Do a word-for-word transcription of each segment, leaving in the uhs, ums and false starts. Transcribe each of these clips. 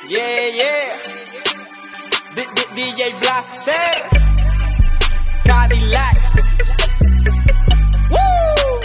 Yeah, yeah. D -D DJ Blaster, Cadillac. Woo.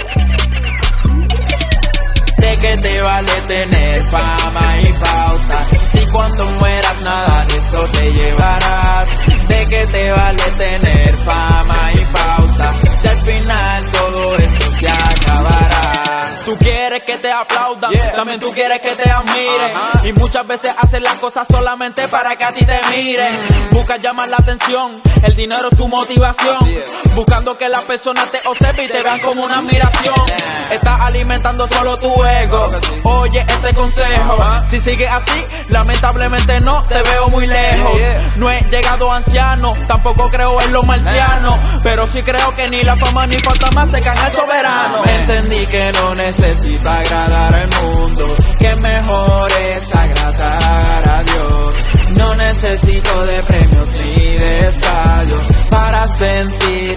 ¿De qué te vale tener fama y pauta? Si cuando mueras nada de eso te llevarás. ¿De qué te vale tener fama y pauta? Si al final todo eso se acabará. Tú quieres que te aplaudan, yeah. También tú quieres que te admiren, uh-huh. Y muchas veces haces las cosas solamente para que a ti te miren. mm. Buscas llamar la atención, el dinero es tu motivación, es. Buscando que las personas te observen y te vean como una admiración, yeah. Estás alimentando solo tu ego, claro sí. Oye este consejo, uh-huh. Si sigues así, lamentablemente no te veo muy lejos, yeah, yeah. No he llegado anciano, tampoco creo en los marcianos, yeah. Pero sí creo que ni la fama ni falta más se gana el soberano. Amen. Entendí que no necesito agradar al mundo, que mejor es agradar a Dios. No necesito de premios ni de estadios para sentir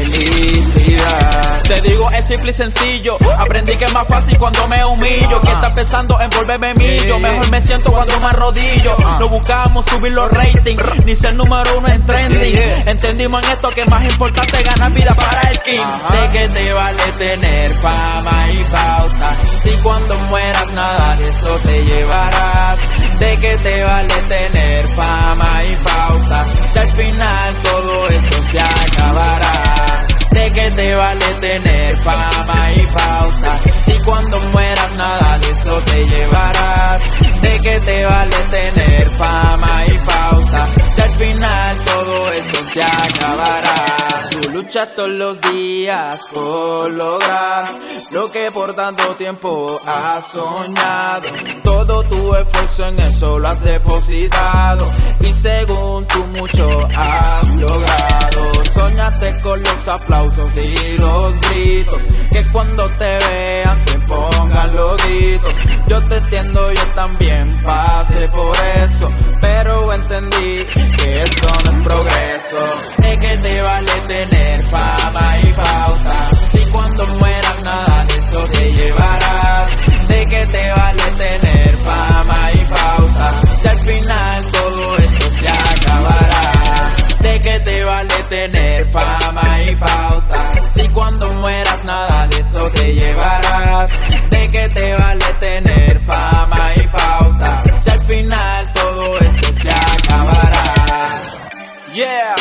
felicidad. Te digo es simple y sencillo, aprendí que es más fácil cuando me humillo. Que está pensando en volverme millo, mejor me siento cuando me arrodillo. No buscamos subir los ratings, ni ser número uno en trending. Entendimos en esto que es más importante ganar vida para el king. ¿De qué te vale tener fama y pauta? Si cuando mueras nada de eso te llevarás. ¿De qué te vale tener fama y pauta? Si al final todo eso se acabará. ¿De qué te vale tener fama y pauta? Si cuando mueras nada de eso te llevarás. ¿De qué te vale tener fama y pauta? Si al final todo eso se acabará. Tú luchas todos los días por lograr lo que por tanto tiempo has soñado. Todo tu esfuerzo en eso lo has depositado y según tú mucho has logrado. Soñaste con los aplausos y los gritos, que cuando te vean se pongan los gritos. Yo te entiendo, yo también pasé por eso, pero entendí que eso no es progreso. ¿De qué te vale tener fama y pauta? Si cuando mueras nada de eso te llevarás. ¿De qué te vale tener fama y pauta? Si al final todo eso se acabará. ¿De qué te vale tener fama y pauta? Si cuando mueras nada de eso te llevarás. ¿De qué te vale tener fama y pauta? Si al final todo eso se acabará. Yeah,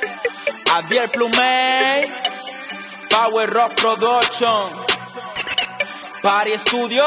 Adiel Plumey, Power Rock Production, Party Studio.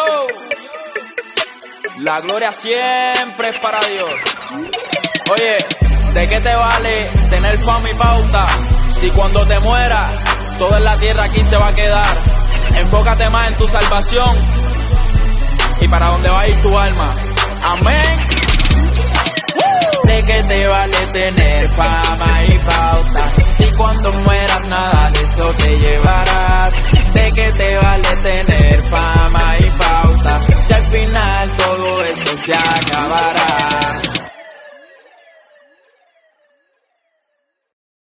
La gloria siempre es para Dios. Oye, ¿de qué te vale tener fama y pauta? Si cuando te mueras, toda la tierra aquí se va a quedar. Enfócate más en tu salvación y para dónde va a ir tu alma. Amén. ¿De qué te vale tener fama y pauta? Si cuando mueras nada de eso te llevarás. ¿De qué te vale tener fama y pauta? Si al final todo eso se acabará.